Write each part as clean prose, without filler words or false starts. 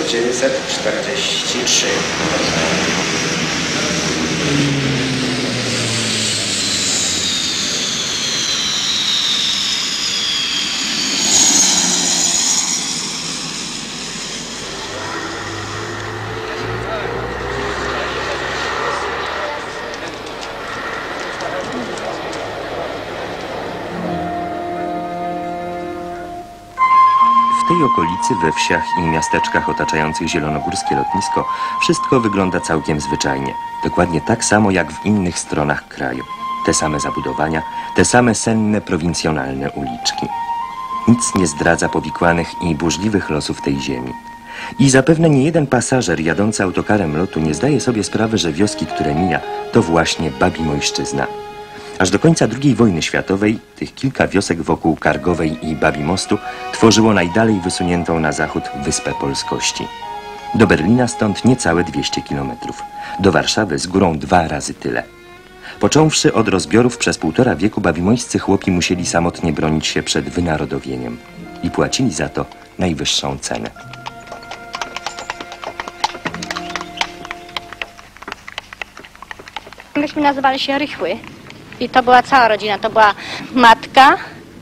1943. W tej okolicy, we wsiach i miasteczkach otaczających zielonogórskie lotnisko, wszystko wygląda całkiem zwyczajnie. Dokładnie tak samo jak w innych stronach kraju. Te same zabudowania, te same senne, prowincjonalne uliczki. Nic nie zdradza powikłanych i burzliwych losów tej ziemi. I zapewne nie jeden pasażer jadący autokarem lotu nie zdaje sobie sprawy, że wioski, które mija, to właśnie Babimojszczyzna. Aż do końca II wojny światowej tych kilka wiosek wokół Kargowej i Babimostu tworzyło najdalej wysuniętą na zachód Wyspę Polskości. Do Berlina stąd niecałe 200 kilometrów. Do Warszawy z górą 2 razy tyle. Począwszy od rozbiorów przez 1,5 wieku, babimojscy chłopi musieli samotnie bronić się przed wynarodowieniem. I płacili za to najwyższą cenę. Myśmy nazywali się Rychły. I to była cała rodzina. To była matka,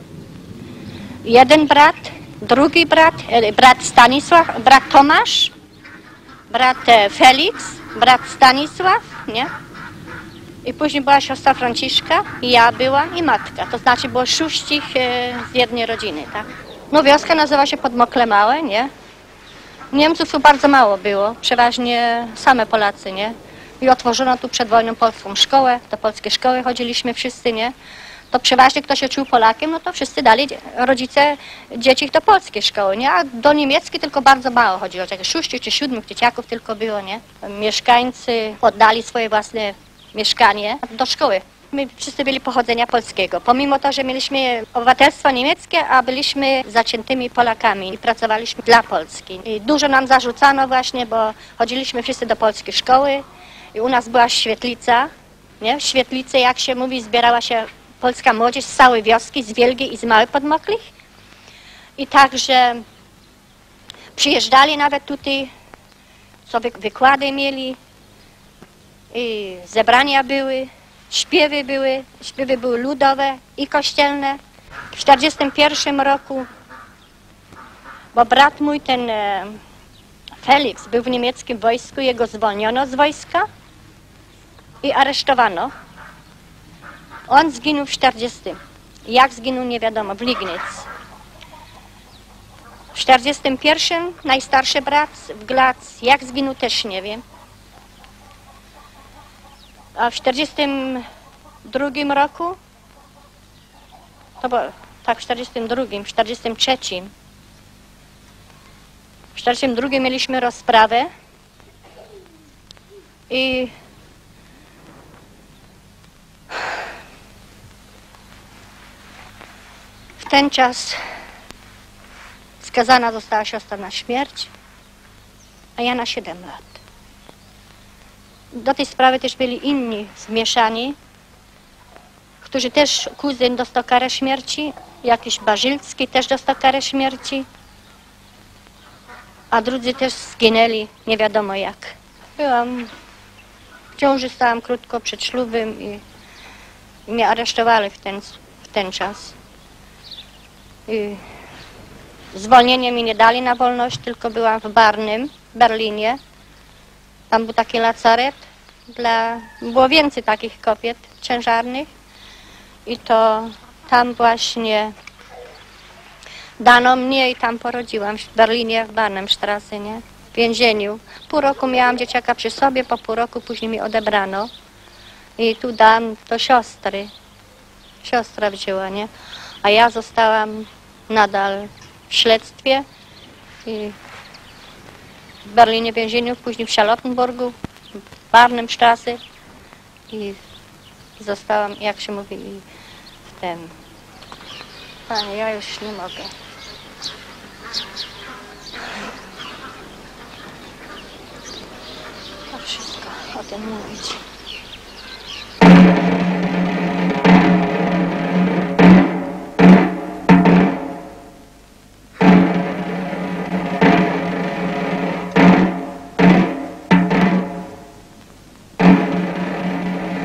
jeden brat, drugi brat, brat Stanisław, brat Tomasz, brat Felix, brat Stanisław, nie? I później była siostra Franciszka, i ja była i matka. To znaczy było 6 z jednej rodziny, tak? No wioska nazywa się Podmokle Małe, nie? Niemców tu bardzo mało było, przeważnie same Polacy, nie? I otworzono tu przed wojną polską szkołę, do polskiej szkoły chodziliśmy wszyscy, nie? To przeważnie kto się czuł Polakiem, no to wszyscy dali rodzice dzieci do polskiej szkoły, nie? A do niemieckiej tylko bardzo mało chodziło, jakieś 6 czy 7 dzieciaków tylko było, nie? Mieszkańcy oddali swoje własne mieszkanie do szkoły. My wszyscy byli pochodzenia polskiego, pomimo to, że mieliśmy obywatelstwo niemieckie, a byliśmy zaciętymi Polakami i pracowaliśmy dla Polski. I dużo nam zarzucano właśnie, bo chodziliśmy wszyscy do polskiej szkoły. I u nas była świetlica, nie? W świetlicy, jak się mówi, zbierała się polska młodzież z całej wioski, z Wielgiej i z Małych Podmoklich. I także przyjeżdżali nawet tutaj, co wykłady mieli, i zebrania były, śpiewy były ludowe i kościelne. W 1941 roku, bo brat mój, ten Felix, był w niemieckim wojsku, jego zwolniono z wojska i aresztowano. On zginął w 40. Jak zginął, nie wiadomo, w Lignitz. W 41 najstarszy brat w Glac, jak zginął, też nie wiem. A w 42 roku, to było, tak, w 42, w 43. W 42 mieliśmy rozprawę i w ten czas skazana została siostra na śmierć, a ja na 7 lat. Do tej sprawy też byli inni zmieszani, którzy też, kuzyn dostał karę śmierci, jakiś Barzylski też dostał karę śmierci, a drudzy też zginęli, nie wiadomo jak. Byłam w ciąży, stałam krótko przed ślubem i mnie aresztowali w ten czas. I zwolnienie mi nie dali na wolność, tylko byłam w Barnym, w Berlinie. Tam był taki lazaret, było więcej takich kobiet ciężarnych i to tam właśnie dano mnie i tam porodziłam w Berlinie, w Barnimstraße, nie? W więzieniu. Pół roku miałam dzieciaka przy sobie, po pół roku później mi odebrano i tu dam do siostry. Siostra wzięła, nie? A ja zostałam nadal w śledztwie i w Berlinie w więzieniu, później w Charlottenburgu, w Barnimstraße i zostałam, jak się mówi, w tym. Panie, ja już nie mogę. To wszystko o tym mówić.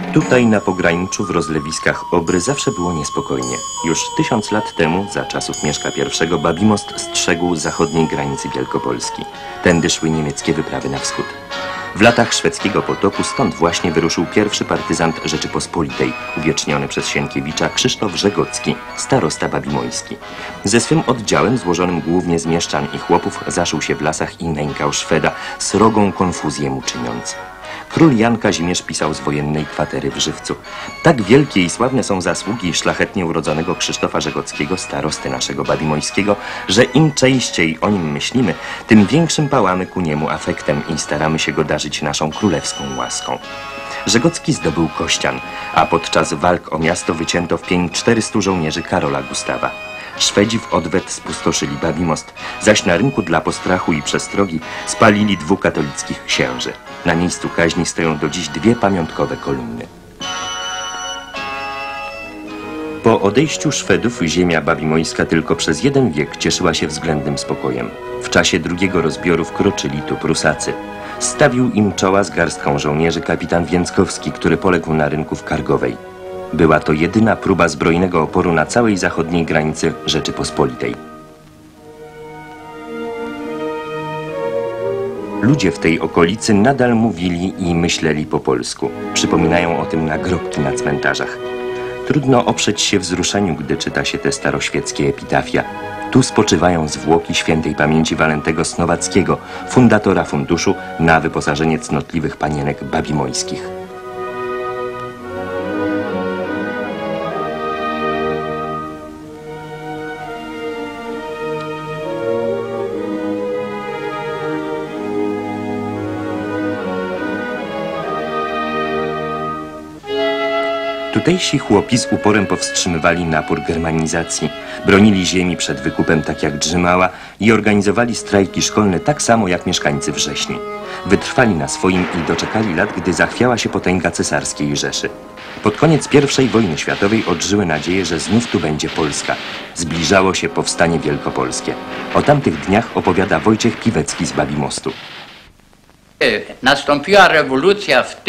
Tutaj na pograniczu w rozlewiskach Obry zawsze było niespokojnie. Już 1000 lat temu, za czasów Mieszka I, Babimost strzegł zachodniej granicy Wielkopolski. Tędy szły niemieckie wyprawy na wschód. W latach szwedzkiego potopu stąd właśnie wyruszył pierwszy partyzant Rzeczypospolitej, uwieczniony przez Sienkiewicza Krzysztof Żegocki, starosta babimojski. Ze swym oddziałem, złożonym głównie z mieszczan i chłopów, zaszył się w lasach i nękał Szweda, srogą konfuzję mu czyniąc. Król Jan Kazimierz pisał z wojennej kwatery w Żywcu. Tak wielkie i sławne są zasługi szlachetnie urodzonego Krzysztofa Żegockiego, starosty naszego babimojskiego, że im częściej o nim myślimy, tym większym pałamy ku niemu afektem i staramy się go darzyć naszą królewską łaską. Żegocki zdobył Kościan, a podczas walk o miasto wycięto w pień 400 żołnierzy Karola Gustawa. Szwedzi w odwet spustoszyli Babimost, zaś na rynku dla postrachu i przestrogi spalili 2 katolickich księży. Na miejscu kaźni stoją do dziś 2 pamiątkowe kolumny. Po odejściu Szwedów ziemia babimojska tylko przez 1 wiek cieszyła się względnym spokojem. W czasie drugiego rozbioru wkroczyli tu Prusacy. Stawił im czoła z garstką żołnierzy kapitan Więckowski, który poległ na rynku w Kargowej. Była to jedyna próba zbrojnego oporu na całej zachodniej granicy Rzeczypospolitej. Ludzie w tej okolicy nadal mówili i myśleli po polsku. Przypominają o tym nagrobki na cmentarzach. Trudno oprzeć się wzruszeniu, gdy czyta się te staroświeckie epitafia. Tu spoczywają zwłoki świętej pamięci Walentego Snowackiego, fundatora funduszu na wyposażenie cnotliwych panienek babimojskich. Tutejsi chłopi z uporem powstrzymywali napór germanizacji, bronili ziemi przed wykupem tak jak Drzymała i organizowali strajki szkolne tak samo jak mieszkańcy Wrześni. Wytrwali na swoim i doczekali lat, gdy zachwiała się potęga cesarskiej Rzeszy. Pod koniec I wojny światowej odżyły nadzieje, że znów tu będzie Polska. Zbliżało się powstanie wielkopolskie. O tamtych dniach opowiada Wojciech Piwecki z Babimostu. Nastąpiła rewolucja w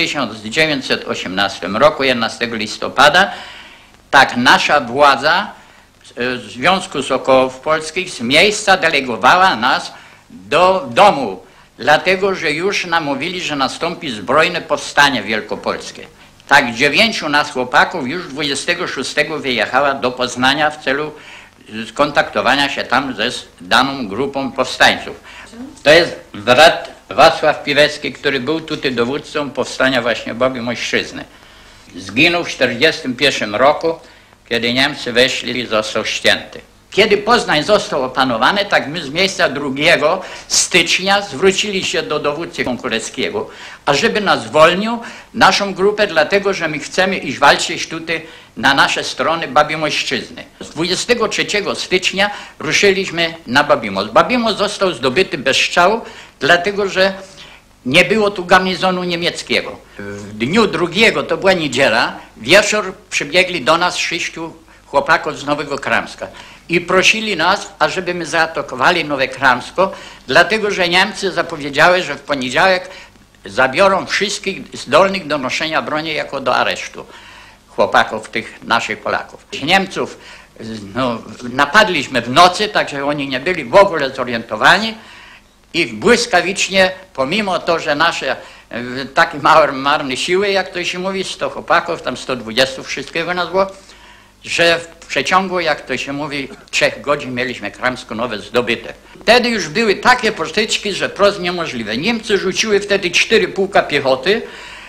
1918 roku, 11 listopada. Tak nasza władza Związku Sokołów Polskich z miejsca delegowała nas do domu, dlatego że już nam mówili, że nastąpi zbrojne powstanie wielkopolskie. Tak 9 nas chłopaków już 26 wyjechała do Poznania w celu skontaktowania się tam ze daną grupą powstańców. To jest brat Wacław Piwecki, który był tutaj dowódcą powstania właśnie Babimościzny. Zginął w 1941 roku, kiedy Niemcy weszli i został ścięty. Kiedy Poznań został opanowany, tak my z miejsca 2 stycznia zwrócili się do dowódcy Konkureckiego, ażeby nas zwolnił, naszą grupę, dlatego że my chcemy iść walczyć tutaj na nasze strony Babimościzny. Z 23 stycznia ruszyliśmy na Babimost. Babimost został zdobyty bez strzału, dlatego że nie było tu garnizonu niemieckiego. W dniu 2, to była niedziela, wieczór przybiegli do nas 6 chłopaków z Nowego Kramska i prosili nas, ażeby my zaatakowali Nowe Kramsko, dlatego że Niemcy zapowiedziały, że w poniedziałek zabiorą wszystkich zdolnych do noszenia broni jako do aresztu chłopaków, tych naszych Polaków. Niemców napadliśmy w nocy, także oni nie byli w ogóle zorientowani i błyskawicznie, pomimo to, że nasze takie marne siły, jak to się mówi, 100 chłopaków, tam 120 wszystkiego nas było, że w przeciągu, jak to się mówi, 3 godzin mieliśmy Kramsko Nowe zdobyte. Wtedy już były takie potyczki, że wprost niemożliwe. Niemcy rzuciły wtedy 4 pułka piechoty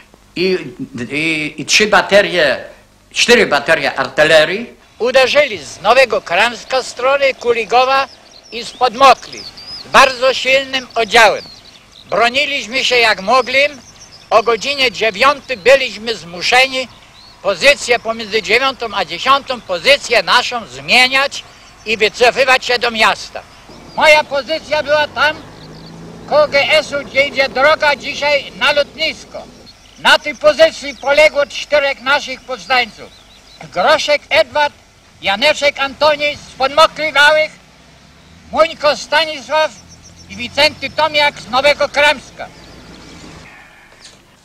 i 4 baterie artylerii. Uderzyli z Nowego Kramska, strony Kuligowa i z Podmokli. Z bardzo silnym oddziałem. Broniliśmy się jak mogli. O godzinie 9 byliśmy zmuszeni pozycję pomiędzy 9 a 10, pozycję naszą zmieniać i wycofywać się do miasta. Moja pozycja była tam, koło GS-u, gdzie idzie droga dzisiaj na lotnisko. Na tej pozycji poległo 4 naszych powstańców. Groszek Edward, Janeczek Antoni z Podmokli Małych, Muńko Stanisław i Wicenty Tomiak z Nowego Kramska.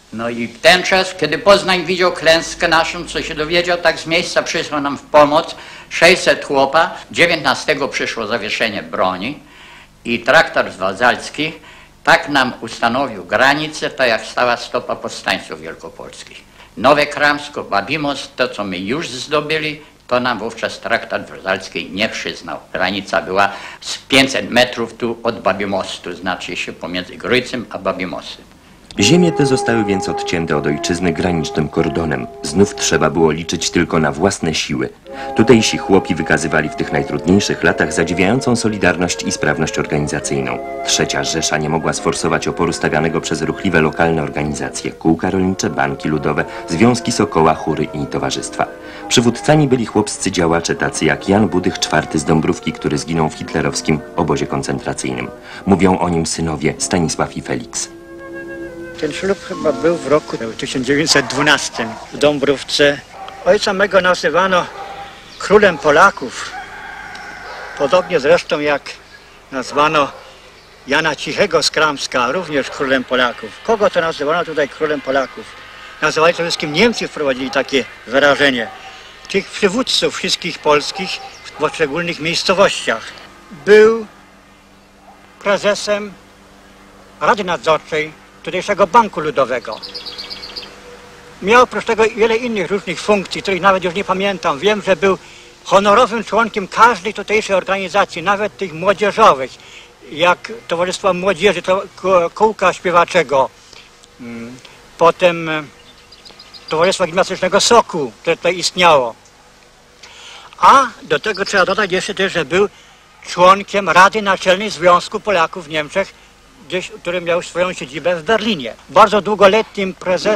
No i w ten czas, kiedy Poznań widział klęskę naszą, co się dowiedział, tak z miejsca przyszło nam w pomoc 600 chłopa. 19 przyszło zawieszenie broni i traktat wazalski tak nam ustanowił granicę, tak jak stała stopa powstańców wielkopolskich. Nowe Kramsko, Babimos, to co my już zdobyli, to nam wówczas traktat wazalski nie przyznał. Granica była z 500 metrów tu od Babimostu, znaczy się pomiędzy Grójcem a Babimosem. Ziemie te zostały więc odcięte od ojczyzny granicznym kordonem. Znów trzeba było liczyć tylko na własne siły. Tutejsi chłopi wykazywali w tych najtrudniejszych latach zadziwiającą solidarność i sprawność organizacyjną. Trzecia Rzesza nie mogła sforsować oporu stawianego przez ruchliwe lokalne organizacje, kółka rolnicze, banki ludowe, związki Sokoła, chóry i towarzystwa. Przywódcami byli chłopscy działacze tacy jak Jan Budych IV z Dąbrówki, który zginął w hitlerowskim obozie koncentracyjnym. Mówią o nim synowie Stanisław i Feliks. Ten ślub chyba był w roku 1912 w Dąbrówce. Ojca mego nazywano królem Polaków. Podobnie zresztą jak nazwano Jana Cichego z Kramska, również królem Polaków. Kogo to nazywano tutaj królem Polaków? Nazywali to wszystkim Niemcy, wprowadzili takie wyrażenie. Tych przywódców wszystkich polskich w poszczególnych miejscowościach. Był prezesem Rady Nadzorczej tutejszego Banku Ludowego. Miał oprócz tego wiele innych różnych funkcji, których nawet już nie pamiętam. Wiem, że był honorowym członkiem każdej tutejszej organizacji, nawet tych młodzieżowych, jak Towarzystwa Młodzieży, Kółka Śpiewaczego, potem Towarzystwa Gimnastycznego Soku, które tutaj istniało. A do tego trzeba dodać jeszcze też, że był członkiem Rady Naczelnej Związku Polaków w Niemczech, który miał swoją siedzibę w Berlinie. Bardzo długoletnim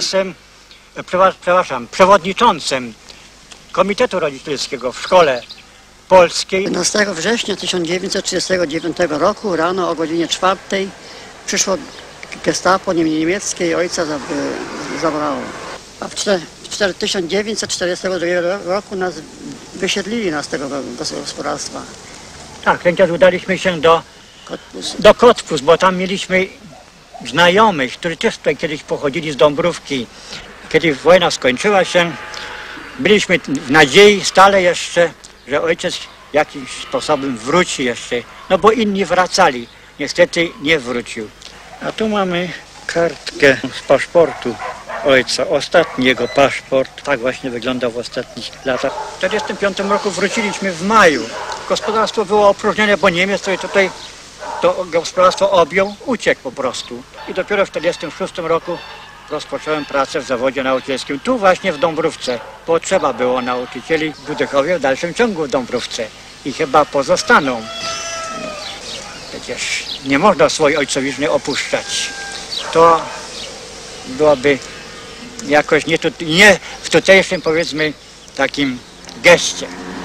przewodniczącym Komitetu Rodzicielskiego w Szkole Polskiej. 15 września 1939 roku rano o godzinie 4 przyszło gestapo niemieckie i ojca zabrało. A w 1942 roku nas wysiedlili z tego gospodarstwa. Tak, wtedy udaliśmy się do Kotwus, bo tam mieliśmy znajomych, którzy też tutaj kiedyś pochodzili z Dąbrówki. Kiedy wojna skończyła się, byliśmy w nadziei stale jeszcze, że ojciec jakimś sposobem wróci jeszcze, no bo inni wracali. Niestety nie wrócił. A tu mamy kartkę z paszportu ojca, ostatni jego paszport. Tak właśnie wyglądał w ostatnich latach. W 1945 roku wróciliśmy w maju. Gospodarstwo było opróżnione, bo Niemiec, który tutaj to gospodarstwo objął, uciekł po prostu. I dopiero w 1946 roku rozpocząłem pracę w zawodzie nauczycielskim. Tu właśnie w Dąbrówce. Potrzeba było nauczycieli w Budychowie w dalszym ciągu w Dąbrówce. I chyba pozostaną. Przecież nie można swojej ojcowizny opuszczać. To byłoby jakoś nie w tutejszym, powiedzmy, takim geście.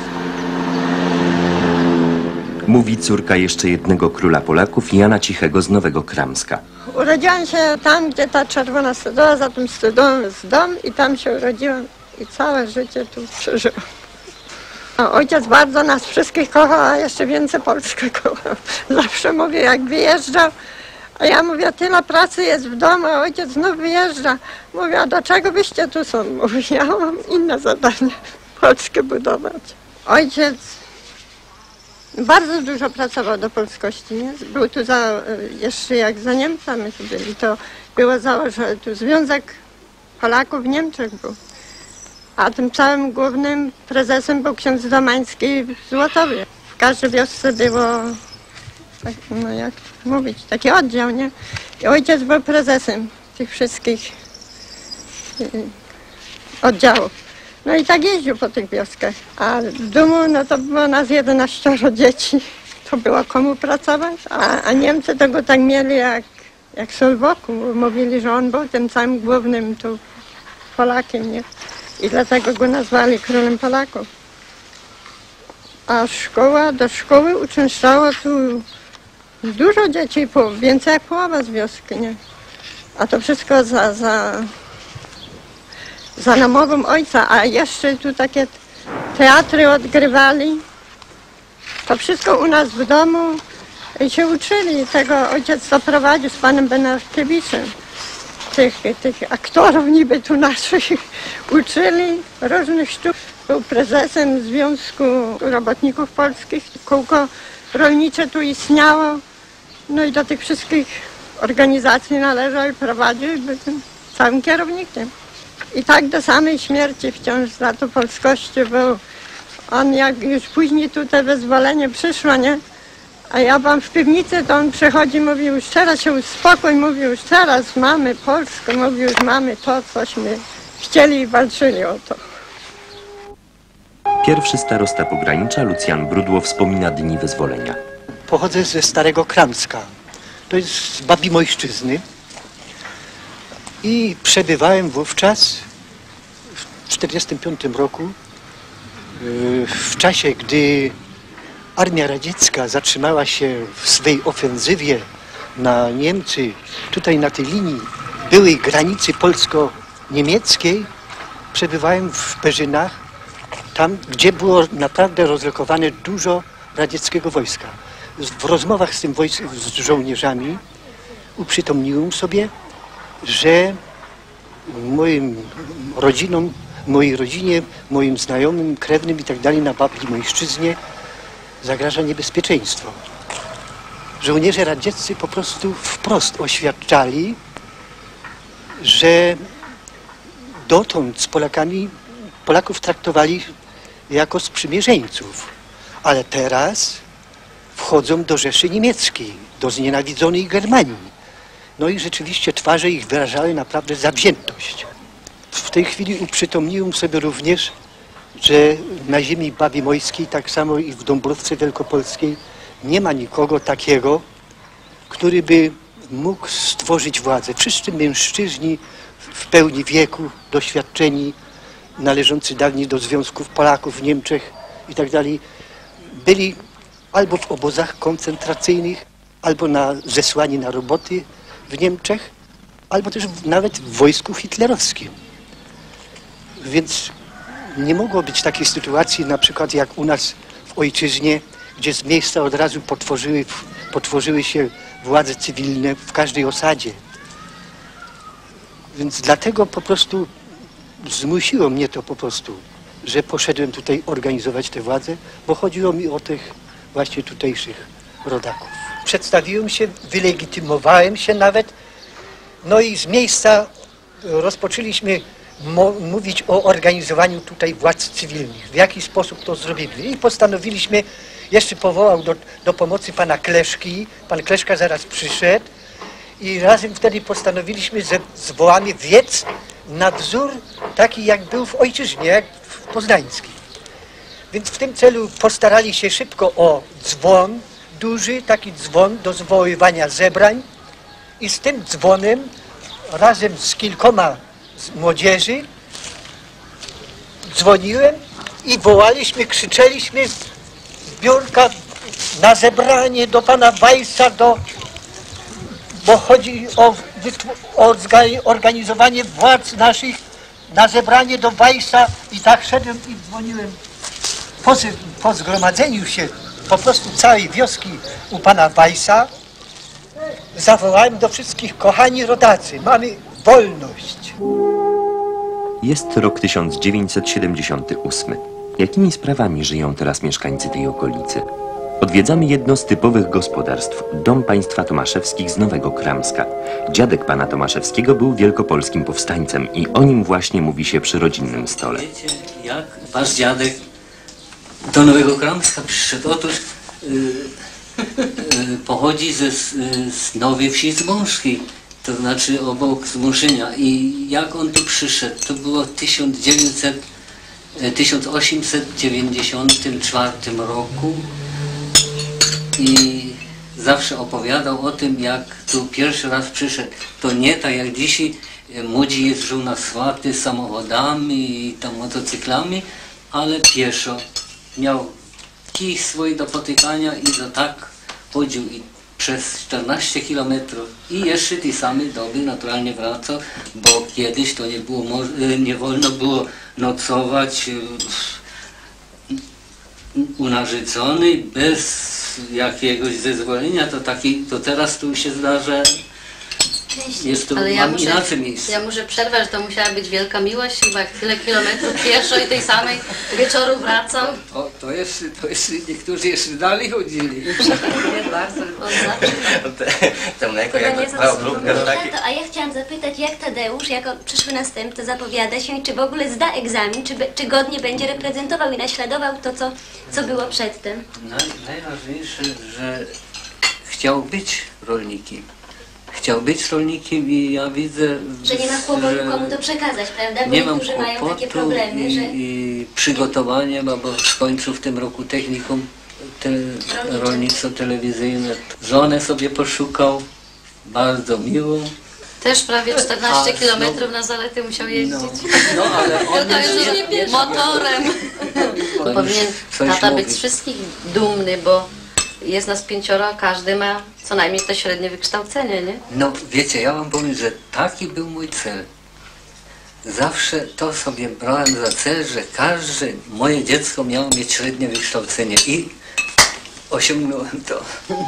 Mówi córka jeszcze jednego króla Polaków, Jana Cichego z Nowego Kramska. Urodziłam się tam, gdzie ta czerwona stodoła, za tym stodołą jest dom i tam się urodziłam i całe życie tu przeżyłam. A ojciec bardzo nas wszystkich kochał, a jeszcze więcej Polskę kochał. Zawsze mówię, jak wyjeżdżał, a ja mówię, tyle pracy jest w domu, a ojciec znów wyjeżdża. Mówię, a do czego byście tu są? Mówię, ja mam inne zadanie, Polskę budować. Ojciec bardzo dużo pracował do polskości, nie? Był tu jeszcze jak za Niemcami tu byli, to było założone, tu Związek Polaków w Niemczech był. A tym całym głównym prezesem był ksiądz Domański w Złotowie. W każdej wiosce było, tak, no jak mówić, taki oddział, nie? I ojciec był prezesem tych wszystkich oddziałów. No i tak jeździł po tych wioskach. A w domu, no to było nas 11 dzieci. To było komu pracować. A Niemcy tego tak mieli jak sól wokół. Mówili, że on był tym całym głównym tu Polakiem, nie? I dlatego go nazwali królem Polaków. A do szkoły uczęszczało tu dużo dzieci, więcej jak połowa z wioski, nie? A to wszystko za namową ojca, a jeszcze tu takie teatry odgrywali. To wszystko u nas w domu i się uczyli. Tego ojciec zaprowadził z panem Benarkiewiczem. tych aktorów niby tu naszych uczyli różnych sztuk. Był prezesem Związku Robotników Polskich, kółko rolnicze tu istniało. No i do tych wszystkich organizacji należał i prowadził i był tym całym kierownikiem. I tak do samej śmierci wciąż za to polskością był. On jak już później tutaj wyzwolenie przyszło, nie? A ja byłam w piwnicy, to on przychodzi, mówi już teraz się uspokój, mówi już teraz mamy Polskę, mówi już mamy to, cośmy chcieli i walczyli o to. Pierwszy starosta pogranicza, Lucjan Brudło, wspomina dni wyzwolenia. Pochodzę ze Starego Kramska. To jest z Babimojszczyzny. I przebywałem wówczas w 1945 roku, w czasie, gdy Armia Radziecka zatrzymała się w swej ofensywie na Niemcy, tutaj na tej linii byłej granicy polsko-niemieckiej. Przebywałem w Perzynach, tam gdzie było naprawdę rozlokowane dużo radzieckiego wojska. W rozmowach z tym z żołnierzami uprzytomniłem sobie, że moim rodzinom, mojej rodzinie, moim znajomym, krewnym i tak dalej na Babimojszczyźnie zagraża niebezpieczeństwo. Żołnierze radzieccy po prostu wprost oświadczali, że dotąd z Polaków traktowali jako sprzymierzeńców, ale teraz wchodzą do Rzeszy Niemieckiej, do znienawidzonej Germanii. No i rzeczywiście twarze ich wyrażały naprawdę zawziętość. W tej chwili uprzytomniłem sobie również, że na ziemi babimojskiej, tak samo i w Dąbrówce Wielkopolskiej, nie ma nikogo takiego, który by mógł stworzyć władzę. Wszyscy mężczyźni w pełni wieku, doświadczeni, należący dawniej do Związków Polaków w Niemczech i tak dalej, byli albo w obozach koncentracyjnych, albo zesłani na roboty w Niemczech, albo też nawet w wojsku hitlerowskim. Więc nie mogło być takiej sytuacji, na przykład jak u nas w ojczyźnie, gdzie z miejsca od razu potworzyły się władze cywilne w każdej osadzie. Więc dlatego po prostu zmusiło mnie to po prostu, że poszedłem tutaj organizować tę władzę, bo chodziło mi o tych właśnie tutejszych rodaków. Przedstawiłem się, wylegitymowałem się nawet, no i z miejsca rozpoczęliśmy mówić o organizowaniu tutaj władz cywilnych, w jaki sposób to zrobili. I postanowiliśmy, jeszcze powołał do pomocy pana Kleszki, pan Kleszka zaraz przyszedł i razem wtedy postanowiliśmy, że zwołamy wiec na wzór taki, jak był w ojczyźnie, jak w poznańskiej. Więc w tym celu postarali się szybko o dzwon, duży taki dzwon do zwoływania zebrań i z tym dzwonem razem z kilkoma z młodzieży dzwoniłem i wołaliśmy, krzyczeliśmy zbiórka na zebranie do pana Weissa, bo chodzi o organizowanie władz naszych, na zebranie do Weissa i tak szedłem i dzwoniłem po zgromadzeniu się po prostu całej wioski u pana Weissa. Zawołałem do wszystkich: kochani rodacy, mamy wolność. Jest rok 1978. Jakimi sprawami żyją teraz mieszkańcy tej okolicy? Odwiedzamy jedno z typowych gospodarstw, dom państwa Tomaszewskich z Nowego Kramska. Dziadek pana Tomaszewskiego był wielkopolskim powstańcem i o nim właśnie mówi się przy rodzinnym stole. Wiecie, jak wasz dziadek do Nowego Kramska przyszedł? Otóż pochodzi z Nowej Wsi Zmążskiej, to znaczy obok Zmążynia. I jak on tu przyszedł? To było w 1894 roku i zawsze opowiadał o tym, jak tu pierwszy raz przyszedł. To nie tak jak dzisiaj młodzi jeżdżą na swaty samochodami i tam motocyklami, ale pieszo. Miał kij swój do potykania i to tak chodził i przez 14 kilometrów i jeszcze tej samej doby naturalnie wracał, bo kiedyś to nie wolno było nocować u narzeczonej bez jakiegoś zezwolenia, to teraz tu się zdarza Najczęściej. Jest to Ale ja mam inaczej miejsce. Ja muszę przerwać, że to musiała być wielka miłość, chyba tyle kilometrów pieszo i tej samej wieczoru wracam. O, to jest niektórzy jeszcze dalej chodzili. Nie bardzo. To mleko Chyba nie jak zasłużył. Tato, a ja chciałam zapytać, jak Tadeusz, jako przyszły następca, zapowiada się i czy w ogóle zda egzamin, czy godnie będzie reprezentował i naśladował to, co było przedtem? Najważniejsze, że chciał być rolnikiem. Chciał być rolnikiem i ja widzę, Że nie ma kłopotu, komu to przekazać, prawda? Bo nie mam niektórzy mają takie kłopotu problemy, że... i przygotowanie, bo skończył w tym roku technikum rolnictwo telewizyjne. Żonę sobie poszukał, bardzo miłą. Też prawie 14 kilometrów na zalety musiał jeździć. No ale on To już nie motorem. Powinien tata być z wszystkich dumny, bo jest nas 5, każdy ma co najmniej to średnie wykształcenie, nie? No wiecie, ja wam powiem, że taki był mój cel. Zawsze to sobie brałem za cel, że każde moje dziecko miało mieć średnie wykształcenie i osiągnąłem to.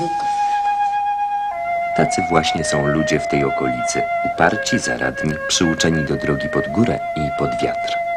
Tacy właśnie są ludzie w tej okolicy, uparci, zaradni, przyuczeni do drogi pod górę i pod wiatr.